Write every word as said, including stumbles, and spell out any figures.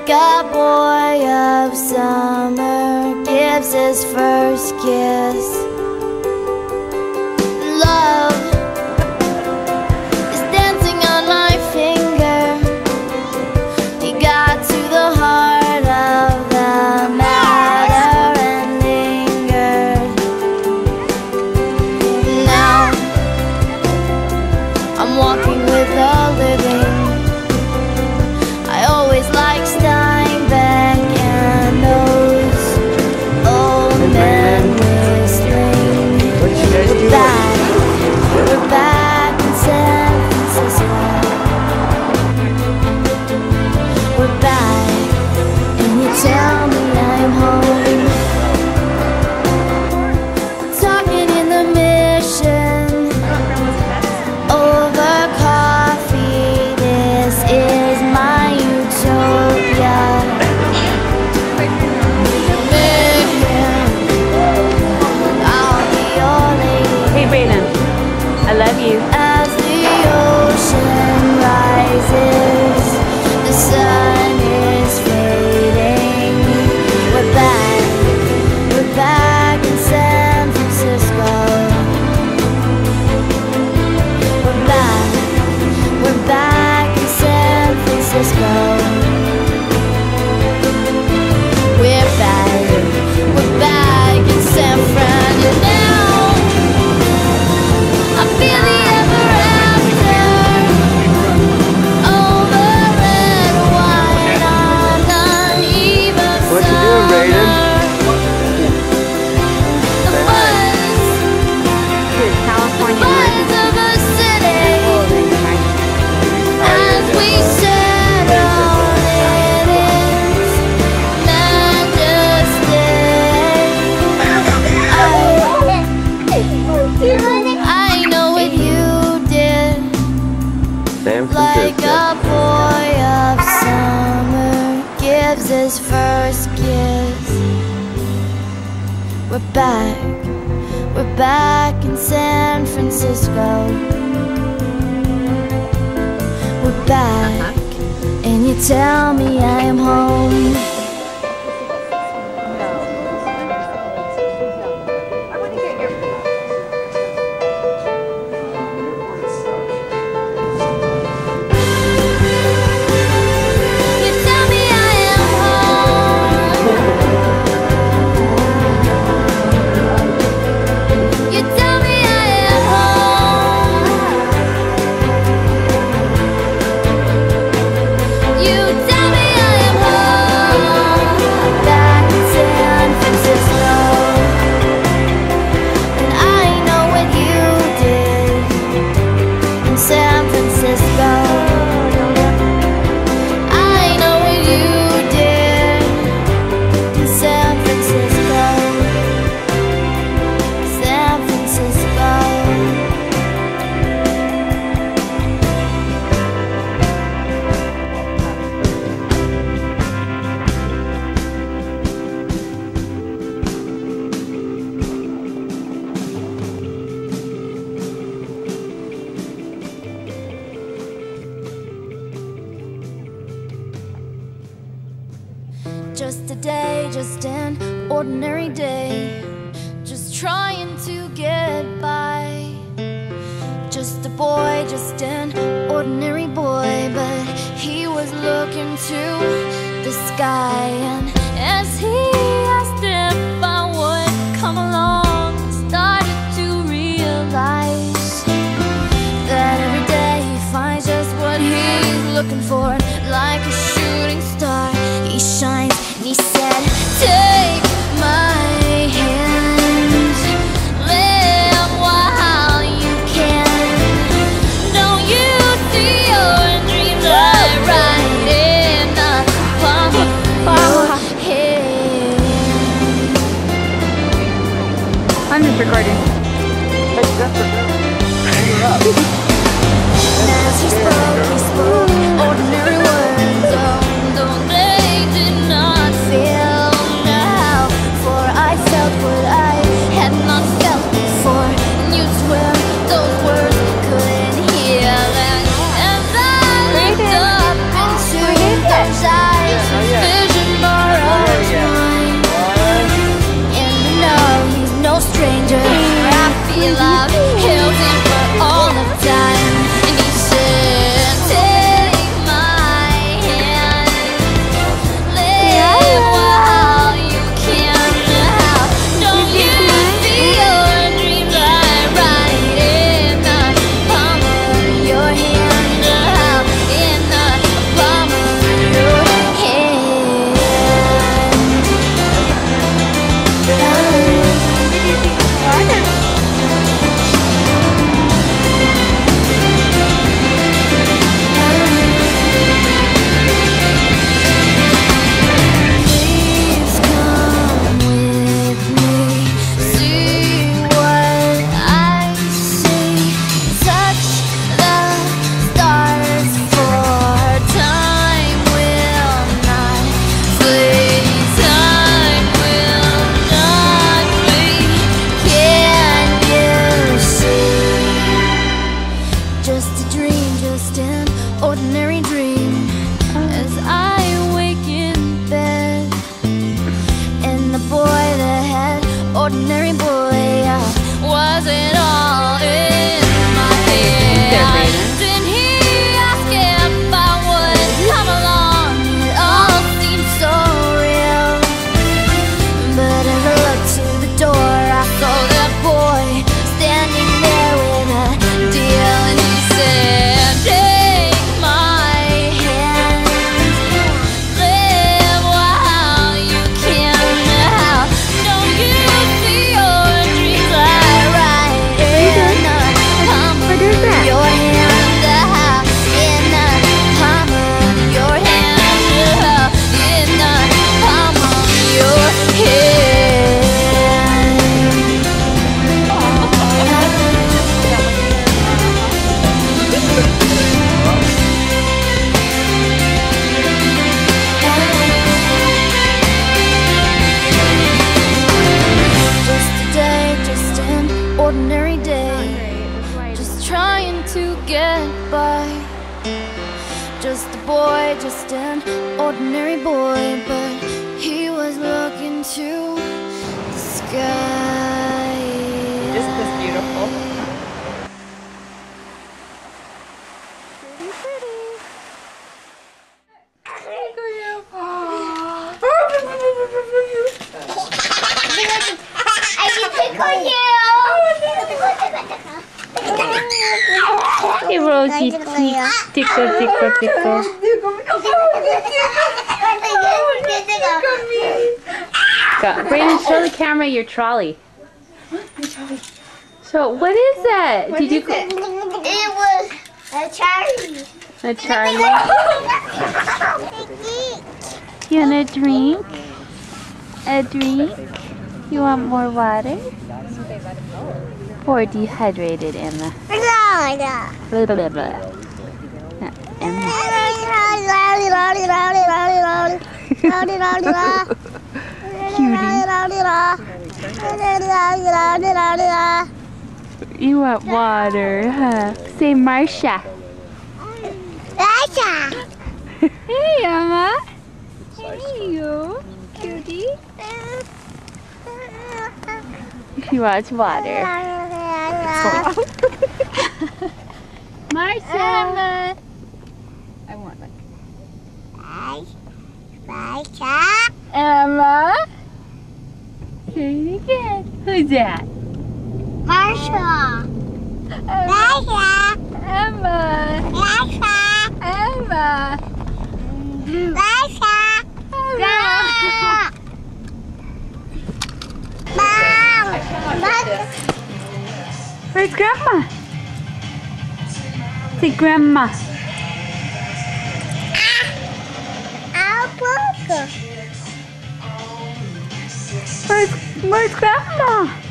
Like a boy of summer gives his first kiss. Love is dancing on my finger. He got to the heart of the matter and lingered. Now I'm walking with the living. I always like Steinbeck and those old men whistling. We're back, we're back in San Francisco. We're back, and you tell me I'm home. Talking in the Mission over coffee. This is my utopia. I'll be your lady. Hey Brayden, I love you. As the ocean rises, the sun is fading. We're back, we're back in San Francisco. We're back, we're back in San Francisco. We're back, we're back in San Francisco. I feel the ever after over red wine on uneven What you doing, Brayden? The buzz, Here's the California. buzz of a city as we settle in its majesty. I, I know what you did. San Like Francisco. a boy of summer gives his first kiss. We're back, we're back in San Francisco. We're back, and you tell me I am home. You tell me I am home. You tell me I am home. You tell me I am home. Back in San Francisco. And I know what you did in San Francisco. I know what you did in San Francisco. San Francisco. Just a day, just an ordinary day, just trying to get by. Just a boy, just an ordinary boy, but he was looking to the sky. And as he asked if I would come along, I started to realize that every day he finds just what he's looking for. Like a shooting star, he shines, and he said, take my hand, live while you can. Don't you see your dreams are right in the palm of your hand? I'm just recording. As he spoke, he spoke ordinary words. Oh, though they did not feel now, for I felt what I had not felt before. And you swear those words couldn't heal. And as I looked up into those eyes, to get by. Just a boy, just an ordinary boy, but he was looking to the sky. Isn't this beautiful? Pretty, pretty. I can tickle you. Hey, Rosie, tickle, tickle, tickle. Go. Brayden, show the camera your trolley. So, what is that? What Did you? is it? It was a Charlie. A Charlie. You want a drink? A drink? You want more water? Or dehydrated, Emma? Blah, blah, blah, blah. Uh, Emma. Cutie. You want water, huh? Say Marsha. Hey, Emma. Hey, you. Cutie. She wants water. Marsha. Emma. I want one. Emma. Say it again. Who's that? Marsha. Emma. Emma. Emma. Where's Grandma? Say Grandma. Where's, where's Grandma?